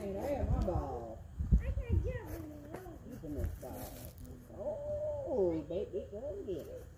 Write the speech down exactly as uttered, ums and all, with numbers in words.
can't have my ball. You can make ball. Oh, baby, go get it.